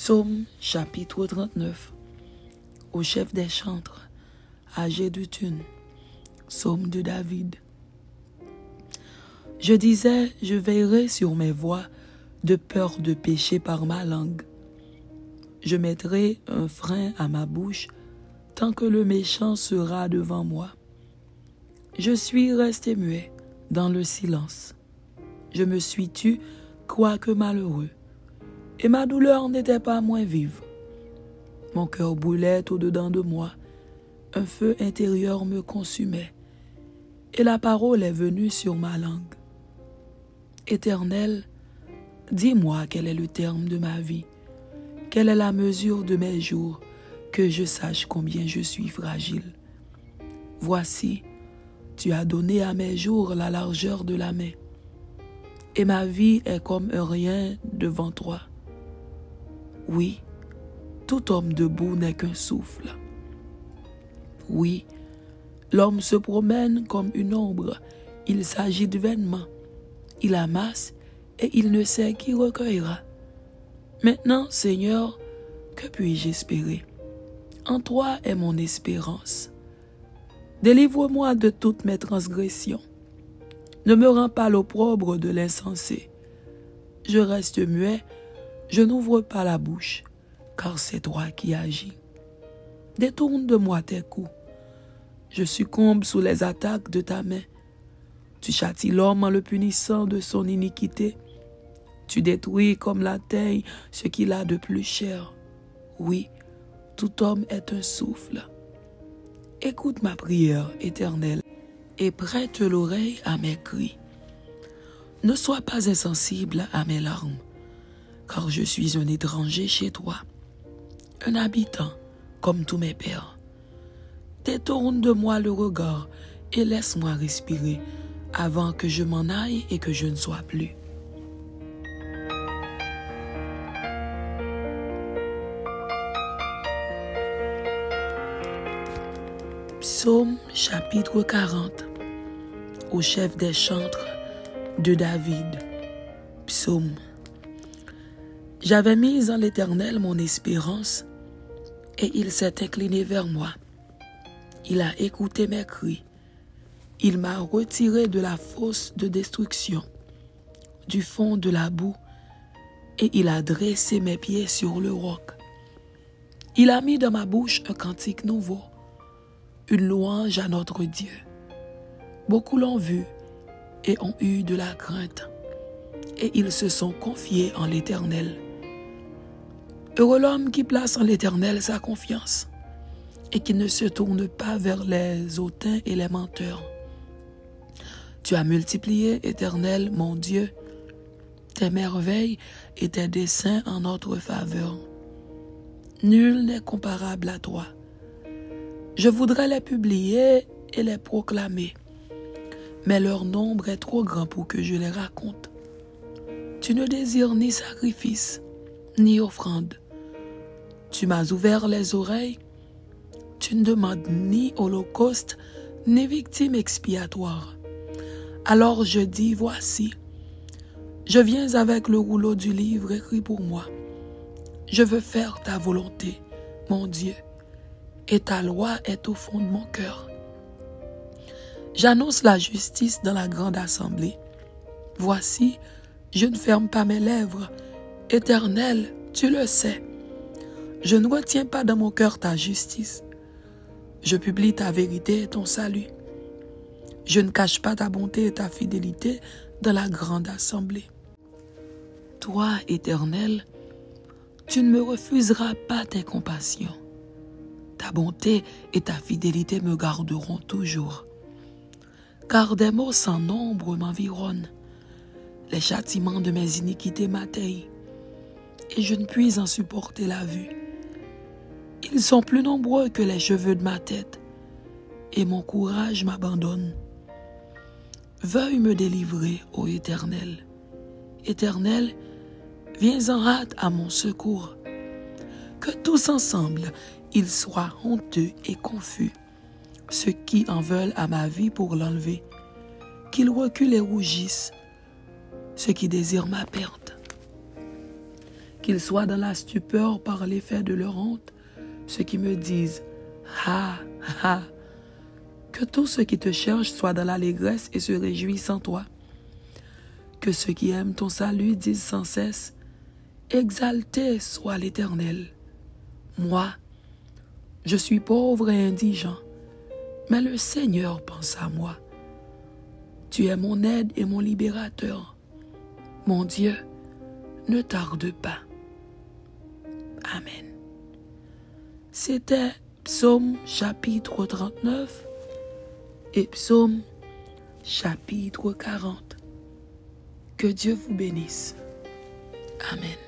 Psaume chapitre 39. Au chef des chantres, âgé de Thune. Psaume de David. Je disais, je veillerai sur mes voies, de peur de pécher par ma langue. Je mettrai un frein à ma bouche, tant que le méchant sera devant moi. Je suis resté muet dans le silence. Je me suis tu, quoique malheureux, et ma douleur n'était pas moins vive. Mon cœur brûlait au-dedans de moi, un feu intérieur me consumait, et la parole est venue sur ma langue. Éternel, dis-moi quel est le terme de ma vie, quelle est la mesure de mes jours, que je sache combien je suis fragile. Voici, tu as donné à mes jours la largeur de la main, et ma vie est comme un rien devant toi. Oui, tout homme debout n'est qu'un souffle. Oui, l'homme se promène comme une ombre, il s'agite vainement, il amasse et il ne sait qui recueillera. Maintenant, Seigneur, que puis-je espérer? En toi est mon espérance. Délivre-moi de toutes mes transgressions. Ne me rends pas l'opprobre de l'insensé. Je reste muet, je n'ouvre pas la bouche, car c'est toi qui agis. Détourne de moi tes coups. Je succombe sous les attaques de ta main. Tu châties l'homme en le punissant de son iniquité. Tu détruis comme la terre ce qu'il a de plus cher. Oui, tout homme est un souffle. Écoute ma prière, Éternel, et prête l'oreille à mes cris. Ne sois pas insensible à mes larmes, car je suis un étranger chez toi, un habitant comme tous mes pères. Détourne de moi le regard et laisse-moi respirer avant que je m'en aille et que je ne sois plus. Psaume chapitre 40. Au chef des chantres de David. Psaume. J'avais mis en l'Éternel mon espérance, et il s'est incliné vers moi. Il a écouté mes cris. Il m'a retiré de la fosse de destruction, du fond de la boue, et il a dressé mes pieds sur le roc. Il a mis dans ma bouche un cantique nouveau, une louange à notre Dieu. Beaucoup l'ont vu et ont eu de la crainte, et ils se sont confiés en l'Éternel. Heureux l'homme qui place en l'Éternel sa confiance, et qui ne se tourne pas vers les hautains et les menteurs. Tu as multiplié, Éternel, mon Dieu, tes merveilles et tes desseins en notre faveur. Nul n'est comparable à toi. Je voudrais les publier et les proclamer, mais leur nombre est trop grand pour que je les raconte. Tu ne désires ni sacrifice, ni offrande. Tu m'as ouvert les oreilles. Tu ne demandes ni holocauste, ni victime expiatoire. Alors je dis, voici, je viens avec le rouleau du livre écrit pour moi. Je veux faire ta volonté, mon Dieu, et ta loi est au fond de mon cœur. J'annonce la justice dans la grande assemblée. Voici, je ne ferme pas mes lèvres. Éternel, tu le sais. Je ne retiens pas dans mon cœur ta justice. Je publie ta vérité et ton salut. Je ne cache pas ta bonté et ta fidélité dans la grande assemblée. Toi, Éternel, tu ne me refuseras pas tes compassions. Ta bonté et ta fidélité me garderont toujours. Car des maux sans nombre m'environnent. Les châtiments de mes iniquités m'atteignent, et je ne puis en supporter la vue. Ils sont plus nombreux que les cheveux de ma tête, et mon courage m'abandonne. Veuille me délivrer, ô Éternel. Éternel, viens en hâte à mon secours. Que tous ensemble, ils soient honteux et confus, ceux qui en veulent à ma vie pour l'enlever, qu'ils reculent et rougissent, ceux qui désirent ma perte. qu'ils soient dans la stupeur par l'effet de leur honte, ceux qui me disent « Ha, ha ». Que tous ceux qui te cherchent soient dans l'allégresse et se réjouissent en toi. Que ceux qui aiment ton salut disent sans cesse « Exalté soit l'Éternel ». Moi, je suis pauvre et indigent, mais le Seigneur pense à moi. Tu es mon aide et mon libérateur. Mon Dieu, ne tarde pas. Amen. C'était Psaume chapitre 39 et Psaume chapitre 40. Que Dieu vous bénisse. Amen.